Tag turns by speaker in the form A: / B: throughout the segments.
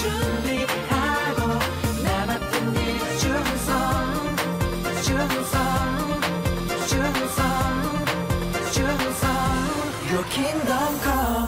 A: 준비하고 나 맡은 일 충성 Your kingdom come.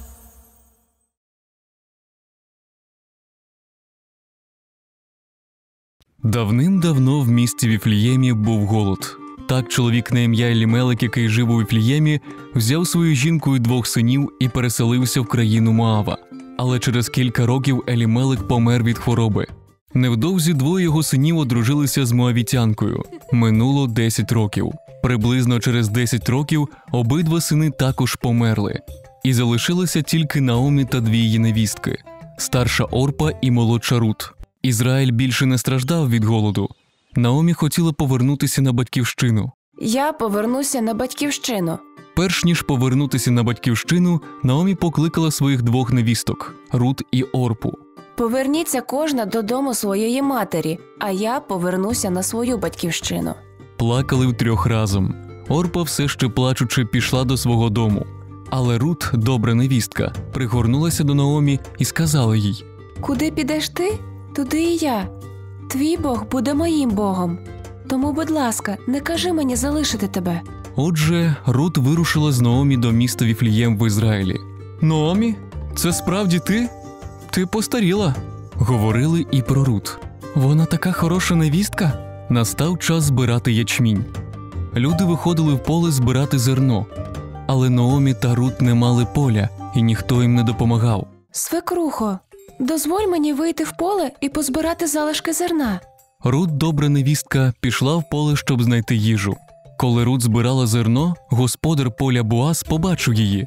B: Давним-давно в місті Віфліємі був голод. Так чоловік на ім'я Елімелек, який жив у Віфліємі, взяв свою жінку і 2 синів і переселився в країну Моава. Але через кілька років Елімелек помер від хвороби. Невдовзі 2 його синів одружилися з моавітянкою. Минуло 10 років. Приблизно через 10 років обидва сини також померли. І залишилися тільки Наомі та 2 її невістки – старша Орпа і молодша Рут. Ізраїль більше не страждав від голоду. Наомі хотіла повернутися на батьківщину.
C: Я повернуся на батьківщину.
B: Перш ніж повернутися на батьківщину, Наомі покликала своїх 2 невісток – Рут і Орпу.
C: Поверніться кожна додому своєї матері, а я повернуся на свою батьківщину.
B: Плакали втрьох разом. Орпа все ще плачучи пішла до свого дому. Але Рут, добра невістка, пригорнулася до Наомі і сказала їй:
C: «Куди підеш ти, туди і я. Твій Бог буде моїм Богом. Тому, будь ласка, не кажи мені залишити тебе».
B: Отже, Рут вирушила з Наомі до міста Віфлієм в Ізраїлі. «Наомі, це справді ти? Ти постаріла», – говорили і про Рут. «Вона така хороша невістка». Настав час збирати ячмінь. Люди виходили в поле збирати зерно. Але Наомі та Рут не мали поля, і ніхто їм не допомагав.
C: «Свекрухо, дозволь мені вийти в поле і позбирати залишки зерна».
B: Рут, добра невістка, пішла в поле, щоб знайти їжу. Коли Рут збирала зерно, господар поля Боаз побачив її.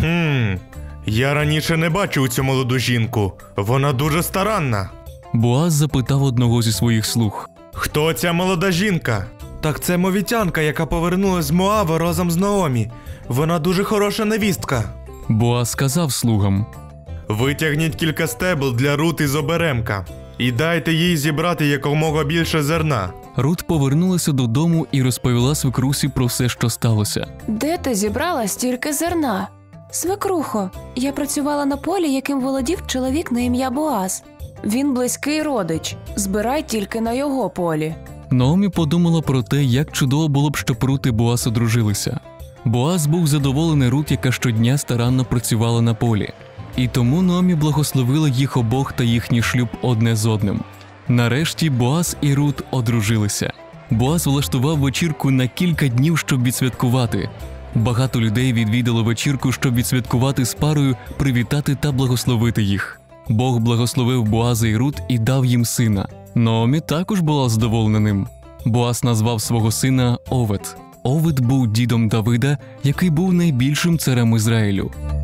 D: Я раніше не бачив цю молоду жінку. Вона дуже старанна.
B: Боаз запитав одного зі своїх слуг:
D: Хто ця молода жінка? Так це мовітянка, яка повернулась з Моава разом з Наомі. Вона дуже хороша невістка.
B: Боаз сказав слугам:
D: Витягніть кілька стебл для Рут із оберемка і дайте їй зібрати якомога більше зерна.
B: Рут повернулася додому і розповіла свекрусі про все, що сталося.
C: «Де ти зібрала стільки зерна?» «Свекрухо, я працювала на полі, яким володів чоловік на ім'я Боаз. Він близький родич. Збирай тільки на його полі».
B: Наомі подумала про те, як чудово було б, щоб Рут і Боаз одружилися. Боаз був задоволений Рут, яка щодня старанно працювала на полі. І тому Наомі благословила їх обох та їхній шлюб одне з одним. Нарешті Боаз і Рут одружилися. Боаз влаштував вечірку на кілька днів, щоб відсвяткувати. Багато людей відвідало вечірку, щоб відсвяткувати з парою, привітати та благословити їх. Бог благословив Боаза і Рут і дав їм сина. Наомі також була задоволена ним. Боаз назвав свого сина Овед. Овед був дідом Давида, який був найбільшим царем Ізраїлю.